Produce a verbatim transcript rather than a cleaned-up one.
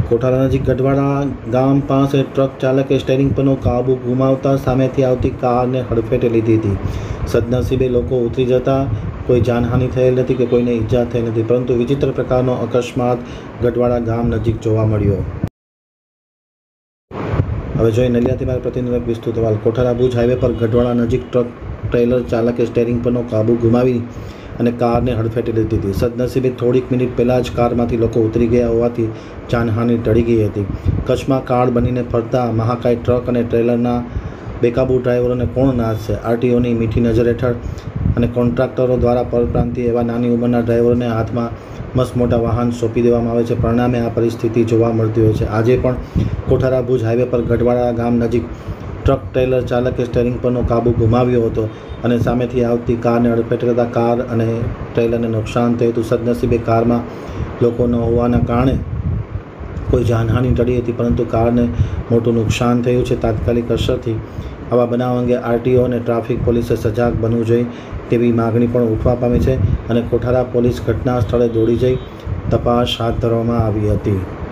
કોઠારા નજીક ગઢવાડા ગામ પાસે ટ્રક ચાલકે સ્ટેરિંગ પરનો કાબુ ગુમાવતા સામેથી આવતી કારને હડફેટે લીધી હતી। સદનસીબે લોકો ઉતરી જતા કોઈ જાનહાનિ થયેલ નથી કે કોઈને ઈજા થઈ નથી, પરંતુ વિચિત્ર પ્રકારનો અકસ્માત ગઢવાડા ગામ નજીક જોવા મળ્યો। હવે જોઈએ નલિયાથી મારા પ્રતિનિધિનો એક વિસ્તૃત અહેવાલ। કોઠારા ભુજ હાઈવે પર ગઢવાડા નજીક ટ્રક ટ્રેલર ચાલકે સ્ટેરિંગ પરનો કાબુ ગુમાવી અને કારને હડફેટે લીધી હતી। સદનસીબે થોડીક મિનિટ પહેલાં જ કારમાંથી લોકો ઉતરી ગયા હોવાથી જાનહાનિ ટળી ગઈ હતી। કચ્છમાં કાળ બનીને ફરતા મહાકાય ટ્રક અને ટ્રેલરના બેકાબૂ ડ્રાઈવરોને કોણ નાશશે? આરટીઓની મીઠી નજર હેઠળ અને કોન્ટ્રાક્ટરો દ્વારા પરપ્રાંતીય એવા નાની ઉંમરના ડ્રાઈવરોને હાથમાં મસ્ત મોટા વાહન સોંપી દેવામાં આવે છે। પરિણામે આ પરિસ્થિતિ જોવા મળતી હોય છે। આજે પણ કોઠારા ભુજ હાઈવે પર ગઢવાડા ગામ નજીક ટ્રક ટ્રેલર ચાલકે સ્ટેરિંગ પરનો કાબુ ગુમાવ્યો હતો અને સામેથી આવતી કારને અડફેટે લેતા કાર અને ટ્રેલરને નુકસાન થયું હતું। સદનસીબે કારમાં લોકો ન હોવાના કારણે કોઈ જાનહાનિ ટળી હતી, પરંતુ કારને મોટું નુકસાન થયું છે। તાત્કાલિક અસરથી આવા બનાવ અંગે આરટીઓ અને ટ્રાફિક પોલીસે સજાગ બનવું જોઈએ તેવી માગણી પણ ઉઠવા પામી છે અને કોઠારા પોલીસ ઘટના સ્થળે દોડી જઈ તપાસ હાથ ધરવામાં આવી હતી।